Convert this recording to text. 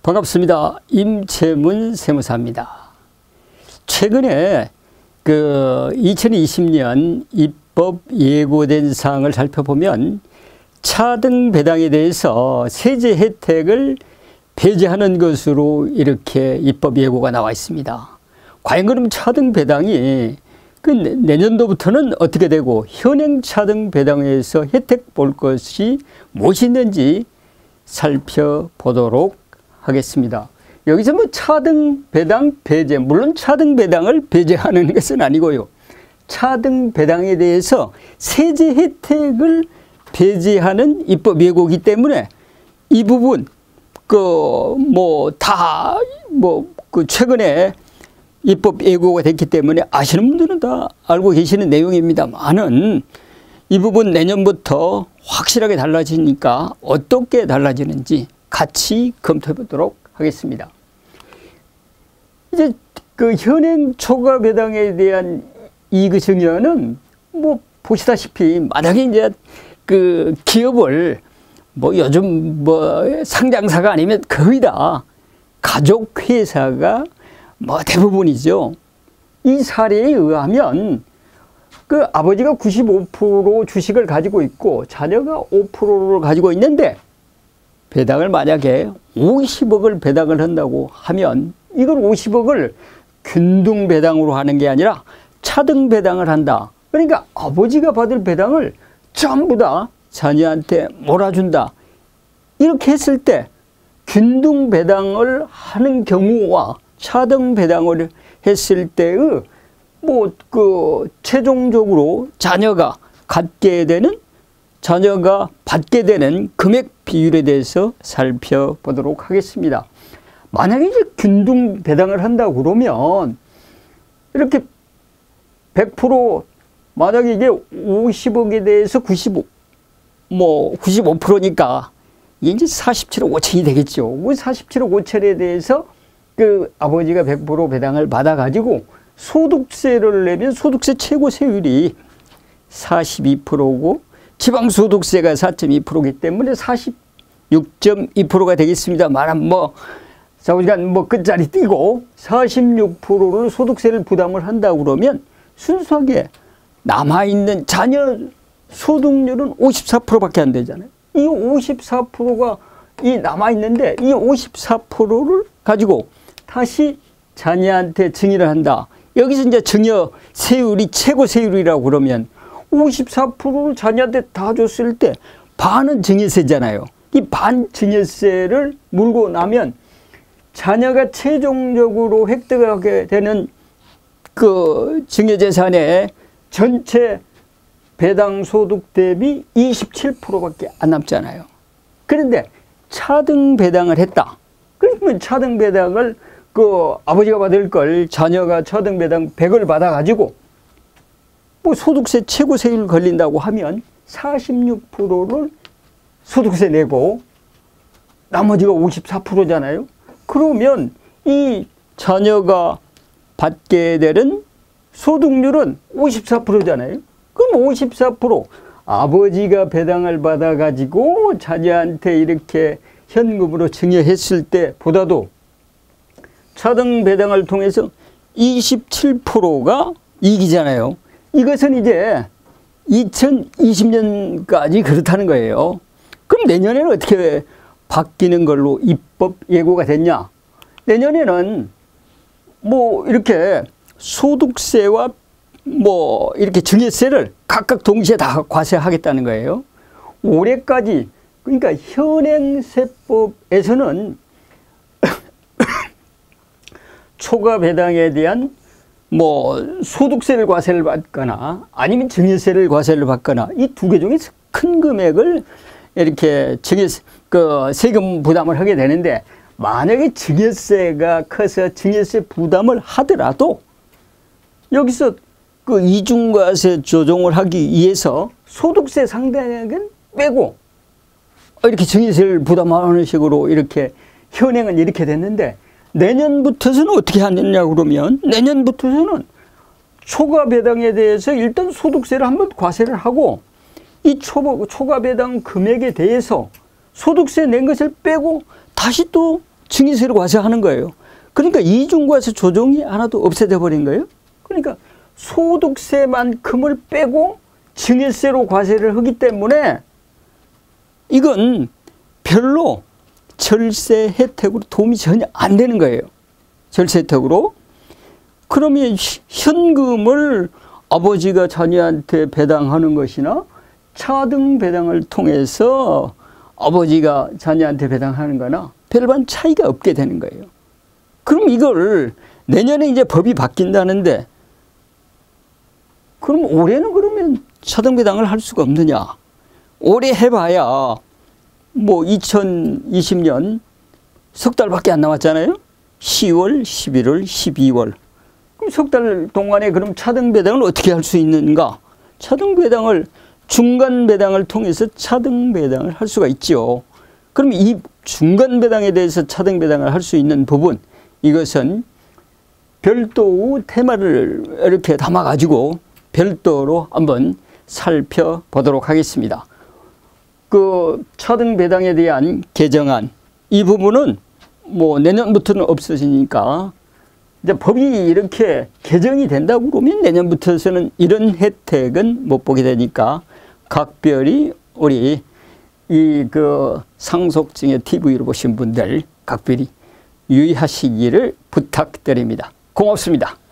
반갑습니다. 임채문 세무사입니다. 최근에 2020년 입법 예고된 사항을 살펴보면 차등 배당에 대해서 세제 혜택을 배제하는 것으로 이렇게 입법 예고가 나와 있습니다. 과연 그럼 차등 배당이 내년도부터는 어떻게 되고 현행 차등 배당에서 혜택 볼 것이 무엇이 있는지 살펴보도록 하겠습니다. 여기서 차등 배당 배제, 물론 차등 배당을 배제하는 것은 아니고요. 차등 배당에 대해서 세제 혜택을 배제하는 입법 예고이기 때문에 이 부분 최근에 입법 예고가 됐기 때문에 아시는 분들은 다 알고 계시는 내용입니다만은 이 부분 내년부터 확실하게 달라지니까 어떻게 달라지는지 같이 검토해 보도록 하겠습니다. 이제 현행 초과 배당에 대한 이익 증여는 보시다시피 만약에 이제 기업을 요즘 상장사가 아니면 거의 다 가족 회사가 대부분이죠. 이 사례에 의하면 아버지가 95% 주식을 가지고 있고 자녀가 5%를 가지고 있는데 배당을 만약에 50억을 배당을 한다고 하면 이걸 50억을 균등 배당으로 하는 게 아니라 차등 배당을 한다. 그러니까 아버지가 받을 배당을 전부 다 자녀한테 몰아준다. 이렇게 했을 때 균등 배당을 하는 경우와 차등 배당을 했을 때의 최종적으로 자녀가 받게 되는 금액 비율에 대해서 살펴보도록 하겠습니다. 만약에 이제 균등 배당을 한다고 그러면 이렇게 100% 만약에 이게 50억에 대해서 95%니까 이게 이제 47억 5천이 되겠죠. 47억 5천에 대해서 아버지가 100% 배당을 받아가지고 소득세를 내면 소득세 최고 세율이 42%고 지방소득세가 4.2%이기 때문에 46.2%가 되겠습니다만 자우지간 끝자리 띄고 46%를 소득세를 부담을 한다고 그러면 순수하게 남아있는 자녀 소득률은 54%밖에 안 되잖아요. 이 54%가 남아있는데 이 54%를 가지고 다시 자녀한테 증여를 한다. 여기서 이제 증여 세율이 최고 세율이라고 그러면 54%를 자녀한테 다 줬을 때 반은 증여세잖아요. 이 반 증여세를 물고 나면 자녀가 최종적으로 획득하게 되는 증여재산의 전체 배당 소득 대비 27%밖에 안 남잖아요. 그런데 차등 배당을 했다. 그러면 차등 배당을 아버지가 받을 걸 자녀가 차등 배당 100을 받아가지고 소득세 최고 세율 걸린다고 하면 46%를 소득세 내고 나머지가 54%잖아요. 그러면 이 자녀가 받게 되는 소득률은 54%잖아요. 그럼 54% 아버지가 배당을 받아가지고 자녀한테 이렇게 현금으로 증여했을 때보다도 차등 배당을 통해서 27%가 이익이잖아요. 이것은 이제 2020년까지 그렇다는 거예요. 그럼 내년에는 어떻게 바뀌는 걸로 입법 예고가 됐냐? 내년에는 이렇게 소득세와 이렇게 증여세를 각각 동시에 다 과세하겠다는 거예요. 올해까지 그러니까 현행세법에서는 초과 배당에 대한 소득세를 과세를 받거나 아니면 증여세를 과세를 받거나 이 두 개 중에 큰 금액을 이렇게 세금 부담을 하게 되는데 만약에 증여세가 커서 증여세 부담을 하더라도 여기서 이중과세 조정을 하기 위해서 소득세 상당액은 빼고 이렇게 증여세를 부담하는 식으로 이렇게 현행은 이렇게 됐는데 내년부터서는 어떻게 하느냐 그러면 내년부터서는 초과 배당에 대해서 일단 소득세를 한번 과세를 하고 이 초과 배당 금액에 대해서 소득세 낸 것을 빼고 다시 또 증여세를 과세하는 거예요. 그러니까 이중과세 조정이 하나도 없어져 버린 거예요. 그러니까 소득세만큼을 빼고 증여세로 과세를 하기 때문에 이건 별로 절세 혜택으로 도움이 전혀 안 되는 거예요. 절세 혜택으로. 그러면 현금을 아버지가 자녀한테 배당하는 것이나 차등 배당을 통해서 아버지가 자녀한테 배당하는 거나 별반 차이가 없게 되는 거예요. 그럼 이걸 내년에 이제 법이 바뀐다는데 그럼 올해는 그러면 차등 배당을 할 수가 없느냐. 올해 해봐야 뭐 2020년 석 달밖에 안 남았잖아요. 10월, 11월, 12월. 그럼 석 달 동안에 그럼 차등 배당을 어떻게 할 수 있는가? 차등 배당을 중간 배당을 통해서 차등 배당을 할 수가 있죠. 그럼 이 중간 배당에 대해서 차등 배당을 할 수 있는 부분, 이것은 별도의 테마를 이렇게 담아가지고 별도로 한번 살펴보도록 하겠습니다. 그 차등 배당에 대한 개정안, 이 부분은 뭐 내년부터는 없어지니까 이제 법이 이렇게 개정이 된다고 그러면 내년부터서는 이런 혜택은 못 보게 되니까 각별히 우리 이 그 상속증여 TV를 보신 분들 각별히 유의하시기를 부탁드립니다. 고맙습니다.